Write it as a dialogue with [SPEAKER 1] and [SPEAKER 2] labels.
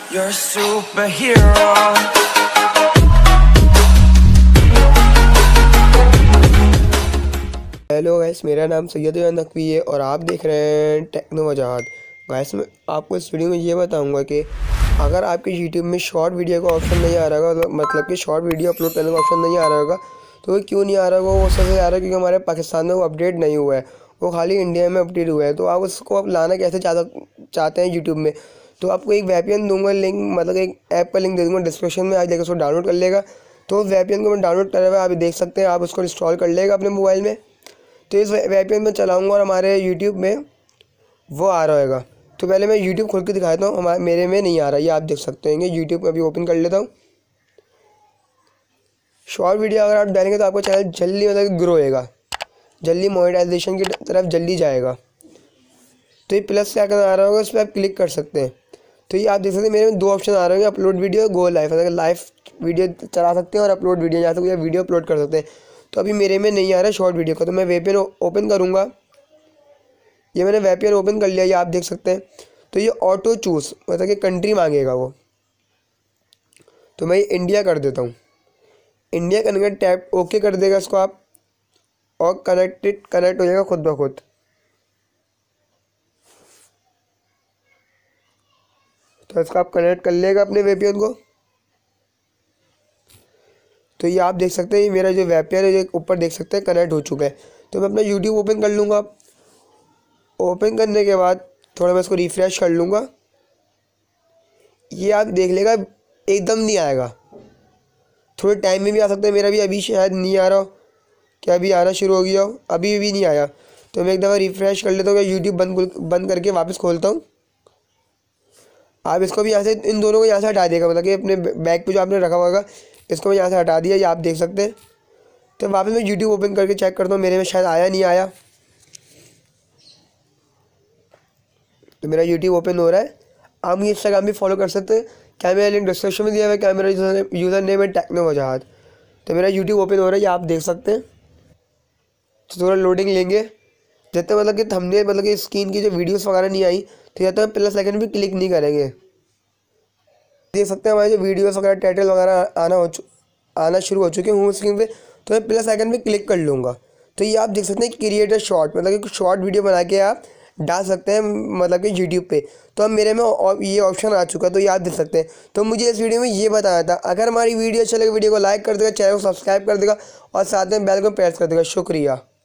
[SPEAKER 1] You're a superhero.
[SPEAKER 2] Hello guys, मेरा नाम सैयद नकवी है और आप देख रहे हैं टेक्नो वजाहत। गाइस, मैं आपको इस वीडियो में ये बताऊंगा कि अगर आपके यूट्यूब में शॉर्ट वीडियो का ऑप्शन नहीं आ रहा होगा, मतलब कि शॉर्ट वीडियो अपलोड करने का ऑप्शन नहीं आ रहा होगा, तो वो क्यों नहीं आ रहा होगा? वो सबसे आ रहा है क्योंकि हमारे पाकिस्तान में वो अपडेट नहीं हुआ है, वो खाली इंडिया में अपडेट हुआ है। तो आप उसको आप लाना कैसे चाहते हैं यूट्यूब में? तो आपको एक VPN दूंगा लिंक, मतलब एक ऐप का लिंक दे दूँगा डिस्क्रिप्शन में, आज जाकर उसको डाउनलोड कर लेगा। तो VPN को मैं डाउनलोड कर रहा है, आप देख सकते हैं, आप उसको इंस्टॉल कर लेगा अपने मोबाइल में। तो इस VPN में चलाऊँगा और हमारे यूट्यूब में वो आ रहा होगा। तो पहले मैं यूट्यूब खोल के दिखाता हूँ, हमारे मेरे में नहीं आ रहा, ये आप देख सकते हैं। यूट्यूब अभी ओपन कर लेता हूँ। शॉर्ट वीडियो अगर आप डालेंगे तो आपका चैनल जल्दी मतलब ग्रो होएगा, जल्दी मोनेटाइजेशन की तरफ जल्दी जाएगा। तो ये प्लस से आकर आ रहा होगा, उस पर आप क्लिक कर सकते हैं। तो ये आप देख सकते हैं मेरे में दो ऑप्शन आ रहे हैं, अपलोड वीडियो, गो लाइव। अगर लाइव वीडियो चला सकते हैं और अपलोड वीडियो जा सकते हैं, वीडियो अपलोड कर सकते हैं। तो अभी मेरे में नहीं आ रहा है शॉर्ट वीडियो का, तो मैं VPN ओपन करूँगा। ये मैंने VPN ओपन कर लिया, ये आप देख सकते हैं। तो ये ऑटो चूज़ मतलब कि कंट्री मांगेगा वो, तो मैं इंडिया कर देता हूँ। इंडिया करने का टैप ओके कर देगा इसको आप, और कनेक्ट हो जाएगा खुद ब खुद। तो इसको आप कनेक्ट कर लेगा अपने VPN को। तो ये आप देख सकते हैं, ये मेरा जो VPN है, जो ऊपर देख सकते हैं कनेक्ट हो चुका है। तो मैं अपना यूट्यूब ओपन कर लूँगा। ओपन करने के बाद थोड़ा मैं इसको रिफ़्रेश कर लूँगा। ये आप देख लेगा एकदम नहीं आएगा, थोड़े टाइम में भी आ सकता है। मेरा भी अभी शायद नहीं आ रहा हो, क्या अभी आना शुरू हो गया हो, अभी भी नहीं आया। तो मैं एक दफ़ा रिफ़्रेश कर लेता हूँ, यूट्यूब बंद करके वापस खोलता हूँ। आप इसको भी यहाँ से, इन दोनों को यहाँ से हटा देगा, मतलब कि अपने बैग पे जो आपने रखा होगा, इसको मैं यहाँ से हटा दिया, ये आप देख सकते हैं। तो वापस मैं यूट्यूब ओपन करके चेक करता हूँ, मेरे में शायद आया नहीं आया। तो मेरा यूट्यूब ओपन हो रहा है। आप मुझे इंस्टाग्राम भी फॉलो कर सकते हैं, क्या मेरा लिंक डिस्क्रिप्शन में दिया हुआ है, क्या मेरा यूज़र नेम है टेक्नो वजाहत। तो मेरा यूट्यूब ओपन हो रहा है, ये आप देख सकते हैं। तो थोड़ा लोडिंग लेंगे, जब तक मतलब कि थंबनेल मतलब कि स्क्रीन की जो वीडियोस वगैरह नहीं आई, तो जब तक प्लस आइकन भी क्लिक नहीं करेंगे। देख सकते हैं हमारे जो वीडियोस वगैरह टाइटल वगैरह आना शुरू हो चुके हैं स्क्रीन पे। तो मैं प्लस आइकन पे क्लिक कर लूँगा। तो ये आप देख सकते हैं क्रिएट अ शॉर्ट, मतलब कि शॉर्ट वीडियो बना के आप डाल सकते हैं, मतलब कि यूट्यूब पे। तो अब मेरे में ये ऑप्शन आ चुका है, तो ये आप देख सकते हैं। तो मुझे इस वीडियो में ये बताया था, अगर हमारी वीडियो अच्छी लगे वीडियो को लाइक कर देगा, चैनल को सब्सक्राइब कर देगा और साथ में बेल को प्रेस कर देगा। शुक्रिया।